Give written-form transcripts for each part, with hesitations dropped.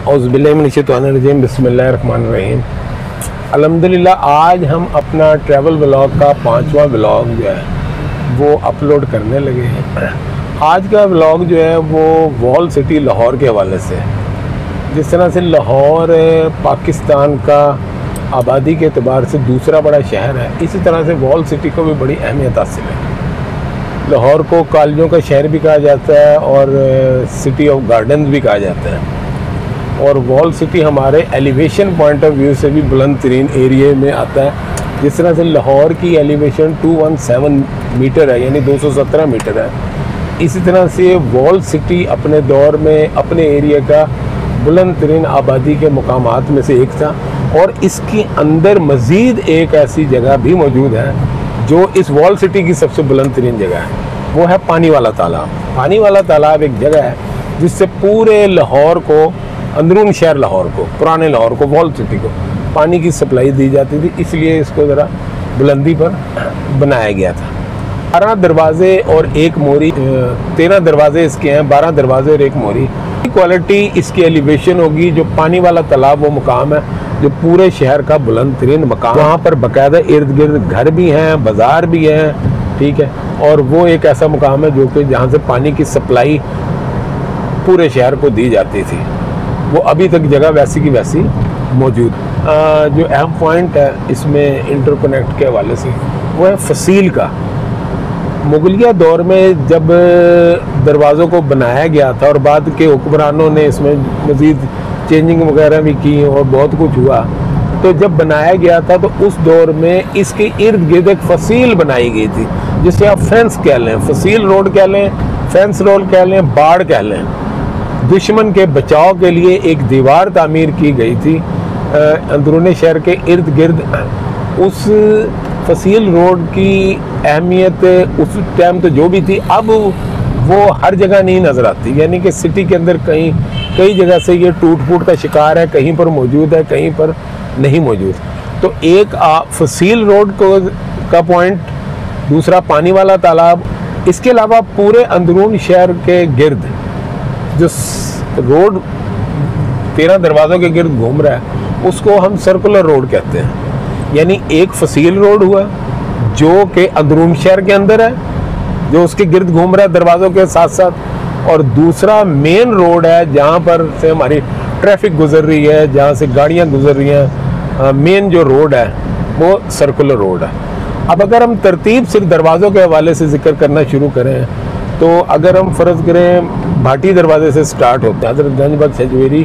औज़ुबिल्लाहिमिनश्शैतानिर्रजीम बिस्मिल्लाहिर्रहमानिर्रहीम। अल्हम्दुलिल्लाह आज हम अपना ट्रैवल व्लॉग का 5वां व्लॉग जो है वो अपलोड करने लगे हैं। आज का व्लॉग जो है वो वॉल सिटी लाहौर के हवाले से है। जिस तरह से लाहौर पाकिस्तान का आबादी के अतबार से दूसरा बड़ा शहर है, इसी तरह से वॉल सिटी को भी बड़ी अहमियत हासिल है। लाहौर को कॉलेजों का शहर भी कहा जाता है और सिटी ऑफ गार्डन्स भी कहा जाता है। और वॉल सिटी हमारे एलिवेशन पॉइंट ऑफ व्यू से भी बुलंद तरीन एरिया में आता है। जिस तरह से लाहौर की एलिवेशन 217 मीटर है, यानी 217 मीटर है, इसी तरह से वॉल सिटी अपने दौर में अपने एरिया का बुलंद तरीन आबादी के मकामात में से एक था। और इसके अंदर मज़ीद एक ऐसी जगह भी मौजूद है जो इस वॉल सिटी की सबसे बुलंद तरीन जगह है, वो है पानी वाला तालाब। पानी वाला तालाब एक जगह है जिससे पूरे लाहौर को, अंदरून शहर लाहौर को, पुराने लाहौर को, वॉल सिटी को पानी की सप्लाई दी जाती थी, इसलिए इसको ज़रा बुलंदी पर बनाया गया था। 12 दरवाजे और एक मोरी, 13 दरवाजे इसके हैं, 12 दरवाजे और एक मोरी। क्वालिटी इसकी एलिवेशन होगी। जो पानी वाला तालाब वो मुकाम है जो पूरे शहर का बुलंद तरीन मकाम, वहाँ पर बाकायदा इर्द गिर्द घर भी हैं, बाज़ार भी हैं, ठीक है। और वो एक ऐसा मुकाम है जो कि जहाँ से पानी की सप्लाई पूरे शहर को दी जाती थी, वो अभी तक जगह वैसी की वैसी मौजूद। जो अहम पॉइंट है इसमें इंटरकनेक्ट के हवाले से वो है फसील का। मुगलिया दौर में जब दरवाज़ों को बनाया गया था और बाद के हुक्मरानों ने इसमें मज़ीद चेंजिंग वगैरह भी की और बहुत कुछ हुआ, तो जब बनाया गया था तो उस दौर में इसके इर्द गिर्द एक फसील बनाई गई थी, जिसे आप फेंस कह लें, फसील रोड कह लें, फेंस रोड कह लें, बाड़ कह लें। दुश्मन के बचाव के लिए एक दीवार तामीर की गई थी अंदरूनी शहर के इर्द गिर्द। उस फसील रोड की अहमियत उस टाइम तो जो भी थी, अब वो हर जगह नहीं नज़र आती। यानी कि सिटी के अंदर कई जगह से ये टूट फूट का शिकार है, कहीं पर मौजूद है, कहीं पर नहीं मौजूद। तो एक फसील रोड का पॉइंट, दूसरा पानी वाला तालाब। इसके अलावा पूरे अंदरून शहर के गिर्द जो रोड 13 दरवाज़ों के गिर्द घूम रहा है उसको हम सर्कुलर रोड कहते हैं। यानी एक फसील रोड हुआ जो कि अंदरून शहर के अंदर है, जो उसके गिर्द घूम रहा है दरवाज़ों के साथ साथ, और दूसरा मेन रोड है जहाँ पर से हमारी ट्रैफिक गुजर रही है, जहाँ से गाड़ियाँ गुजर रही हैं। मेन जो रोड है वो सर्कुलर रोड है। अब अगर हम तरतीब सिर्फ दरवाज़ों के हवाले से जिक्र करना शुरू करें तो अगर हम फ़र्ज़ करें भाटी दरवाजे से स्टार्ट होते हैं, हज़रत गंज बख्श हजवेरी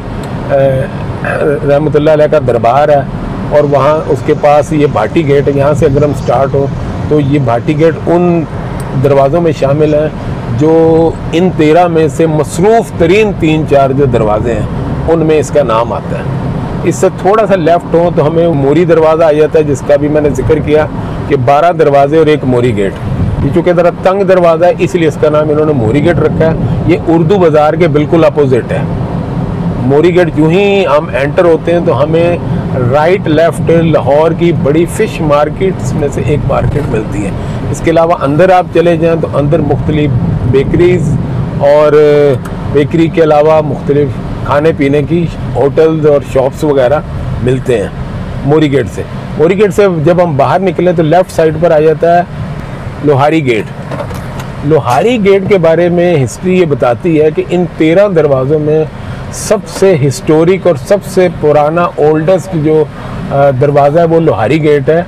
रहमतुल्लाह अलैह का दरबार है और वहाँ उसके पास ये भाटी गेट है। यहाँ से अगर हम स्टार्ट हो तो ये भाटी गेट उन दरवाज़ों में शामिल हैं जो इन 13 में से मसरूफ़ तरीन 3-4 जो दरवाजे हैं उनमें इसका नाम आता है। इससे थोड़ा सा लेफ़्ट हो तो हमें मोरी दरवाज़ा आ जाता है, जिसका भी मैंने जिक्र किया कि 12 दरवाजे और एक मोरी गेट। ये चूँकि ज़रा तंग दरवाज़ा है इसलिए इसका नाम इन्होंने मोरी गेट रखा है। ये उर्दू बाज़ार के बिल्कुल अपोजिट है। मोरी गेट यूँ ही हम एंटर होते हैं तो हमें राइट लेफ़्ट लाहौर की बड़ी फ़िश मार्केट्स में से एक मार्केट मिलती है। इसके अलावा अंदर आप चले जाएँ तो अंदर मुख्तलिफ बेकरीज़ और बेकरी के अलावा मुख्तलिफ खाने पीने की होटल्स और शॉप्स वगैरह मिलते हैं मोरी गेट से। मोरी गेट से जब हम बाहर निकले तो लेफ़्ट साइड पर आ जाता है लोहारी गेट। लोहारी गेट के बारे में हिस्ट्री ये बताती है कि इन 13 दरवाज़ों में सबसे हिस्टोरिक और सबसे पुराना ओल्डेस्ट जो दरवाज़ा है वो लोहारी गेट है।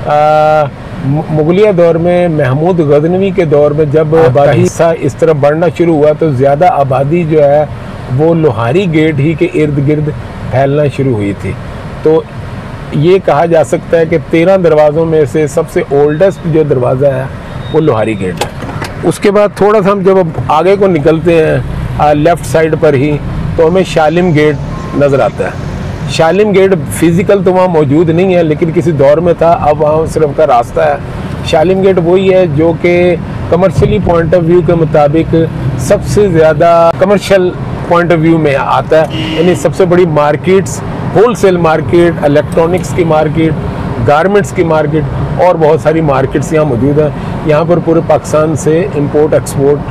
मुगलिया दौर में महमूद गजनवी के दौर में जब आबादी हिस्सा इस तरफ बढ़ना शुरू हुआ तो ज़्यादा आबादी जो है वो लोहारी गेट ही के इर्द गिर्द फैलना शुरू हुई थी। तो ये कहा जा सकता है कि 13 दरवाज़ों में से सबसे ओल्डेस्ट जो दरवाज़ा है वो लोहारी गेट है। उसके बाद थोड़ा सा हम जब आगे को निकलते हैं लेफ़्ट साइड पर ही तो हमें शालिम गेट नज़र आता है। शालिम गेट फ़िज़िकल तो वहाँ मौजूद नहीं है लेकिन किसी दौर में था, अब वहाँ सिर्फ का रास्ता है। शालिम गेट वही है जो कि कमर्शियली पॉइंट ऑफ व्यू के मुताबिक सबसे ज़्यादा कमर्शियल पॉइंट ऑफ व्यू में आता है। यानी सबसे बड़ी मार्केट्स, होलसेल मार्केट, इलेक्ट्रॉनिक्स की मार्केट, गारमेंट्स की मार्केट और बहुत सारी मार्केट्स यहाँ मौजूद हैं। यहाँ पर पूरे पाकिस्तान से इंपोर्ट एक्सपोर्ट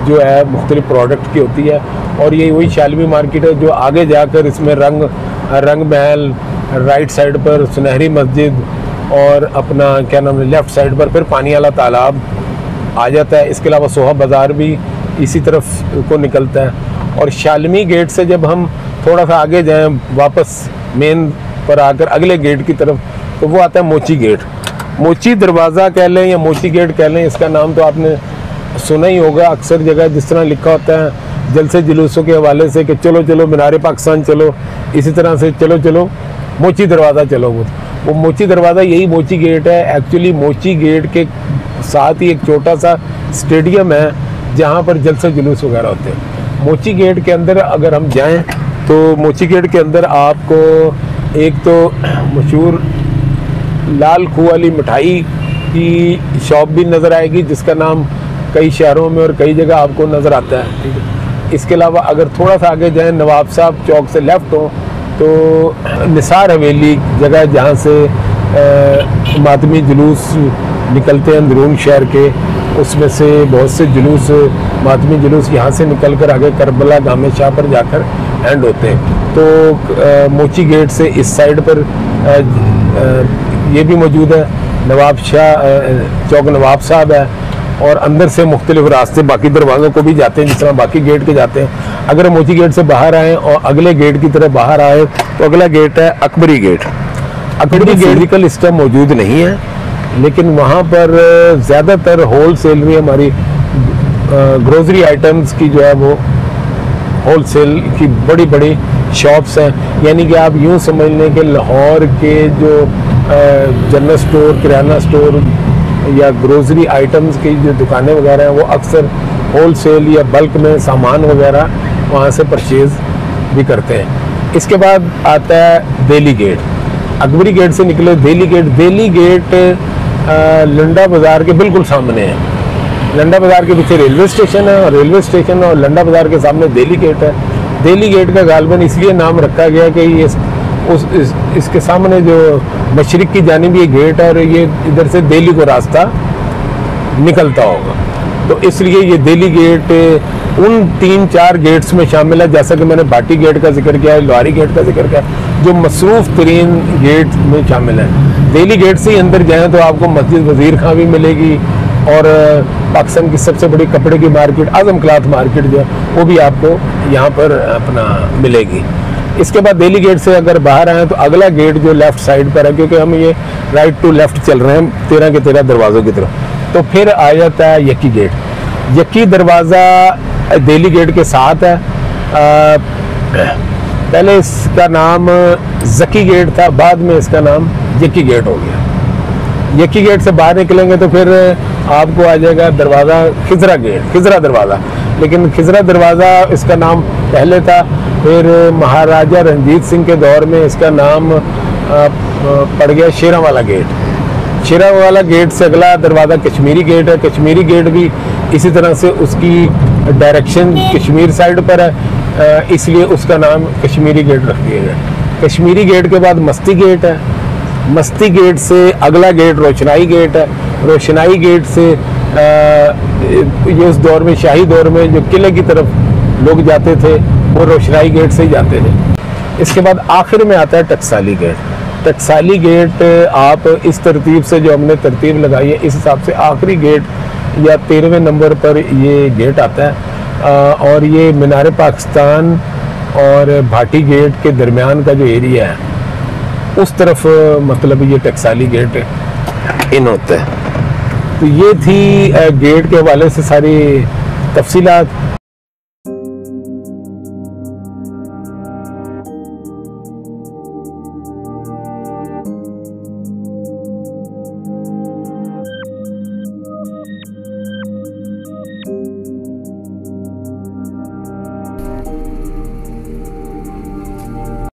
जो है मुख्तलिफ प्रोडक्ट की होती है। और ये वही शालमी मार्केट है जो आगे जाकर इसमें रंग महल, राइट साइड पर सुनहरी मस्जिद और अपना क्या नाम है लेफ़्ट साइड पर फिर पानी वाला तालाब आ जाता है। इसके अलावा सोहा बाज़ार भी इसी तरफ को निकलता है। और शालमी गेट से जब हम थोड़ा सा आगे जाएं वापस मेन पर आकर अगले गेट की तरफ, तो वो आता है मोची गेट। मोची दरवाज़ा कह लें या मोची गेट कह लें, इसका नाम तो आपने सुना ही होगा अक्सर जगह, जिस तरह लिखा होता है जलसे जुलूसों के हवाले से कि चलो चलो मीनार पाकिस्तान चलो, इसी तरह से चलो चलो मोची दरवाज़ा चलो। वो मोची दरवाज़ा यही मोची गेट है। एक्चुअली मोची गेट के साथ ही एक छोटा सा स्टेडियम है जहाँ पर जलसे जुलूस वगैरह होते हैं। मोची गेट के अंदर अगर हम जाएं तो मोची गेट के अंदर आपको एक तो मशहूर लाल खूह वाली मिठाई की शॉप भी नज़र आएगी जिसका नाम कई शहरों में और कई जगह आपको नज़र आता है, ठीक है। इसके अलावा अगर थोड़ा सा आगे जाएं नवाब साहब चौक से लेफ़्ट हो तो निसार हवेली जगह जहाँ से मातमी जुलूस निकलते हैं अंदरून शहर के, उसमें से बहुत से जुलूस मातमी जुलूस यहाँ से निकल कर आगे करबला गामे शाह पर जाकर एंड होते हैं। तो मोची गेट से इस साइड पर ये भी मौजूद है नवाब शाह चौक नवाब साहब है। और अंदर से मुख्तलिफ रास्ते बाकी दरवाज़ों को भी जाते हैं जिस तरह बाकी गेट के जाते हैं। अगर मोची गेट से बाहर आएँ और अगले गेट की तरफ बाहर आए तो अगला गेट है Akbari gate. Akbari gate physical stop मौजूद नहीं है, लेकिन वहाँ पर ज़्यादातर होल सेल में हमारी ग्रोसरी आइटम्स की जो है वो होल सेल की बड़ी बड़ी शॉप्स हैं। यानी कि आप यूँ समझ लें कि लाहौर के जो जनरल स्टोर, किराना स्टोर या ग्रोसरी आइटम्स की जो दुकानें वगैरह हैं वो अक्सर होल सेल या बल्क में सामान वगैरह वहाँ से परचेज़ भी करते हैं। इसके बाद आता है दिल्ली गेट। अकबरी गेट से निकले दिल्ली गेट लंडा बाज़ार के बिल्कुल सामने है। लंडा बाज़ार के पीछे रेलवे स्टेशन है और रेलवे स्टेशन और लंडा बाज़ार के सामने दिल्ली गेट है। दिल्ली गेट का गालबन इसलिए नाम रखा गया कि ये इसके सामने जो मशरिक की जानिब ये गेट है और ये इधर से दिल्ली को रास्ता निकलता होगा, तो इसलिए ये दिल्ली गेट उन 3-4 गेट्स में शामिल है। जैसा कि मैंने भाटी गेट का जिक्र किया है, लोहारी गेट का जिक्र किया, जो मसरूफ़ तरीन गेट में शामिल है। दिल्ली गेट से ही अंदर जाएँ तो आपको मस्जिद वज़ीर खां भी मिलेगी और पाकिस्तान की सबसे बड़ी कपड़े की मार्केट आज़म क्लॉथ मार्केट जो है वो भी आपको यहाँ पर अपना मिलेगी। इसके बाद दिल्ली गेट से अगर बाहर आए तो अगला गेट जो लेफ़्ट साइड पर है, क्योंकि हम ये राइट टू लेफ़्ट चल रहे हैं 13 के 13 दरवाज़ों की तरफ, तो फिर आ जाता है यकी गेट। यकी दरवाज़ा दिल्ली गेट के साथ है। पहले इसका नाम जकी गेट था, बाद में इसका नाम यकी गेट हो गया। यकी गेट से बाहर निकलेंगे तो फिर आपको आ जाएगा दरवाज़ा खिजरा गेट, खिजरा दरवाज़ा। लेकिन खिजरा दरवाज़ा इसका नाम पहले था, फिर महाराजा रंजीत सिंह के दौर में इसका नाम पड़ गया शेरा वाला गेट। शेरा वाला गेट से अगला दरवाज़ा कश्मीरी गेट है। कश्मीरी गेट भी इसी तरह से उसकी डायरेक्शन कश्मीर साइड पर है, इसलिए उसका नाम कश्मीरी गेट रख दिया गया। कश्मीरी गेट के बाद मस्ती गेट है। मस्ती गेट से अगला गेट रोशनाई गेट है। रोशनाई गेट से ये उस दौर में शाही दौर में जो किले की तरफ लोग जाते थे वो रोशनाई गेट से ही जाते थे। इसके बाद आखिर में आता है टकसाली गेट। टकसाली गेट आप इस तरतीब से जो हमने तरतीब लगाई है इस हिसाब से आखिरी गेट या 13वें नंबर पर ये गेट आता है और ये मीनार पाकिस्तान और भाटी गेट के दरमियान का जो एरिया है उस तरफ मतलब ये टकसाली गेट इन होता है। तो ये थी गेट के हवाले से सारी तफसीलात।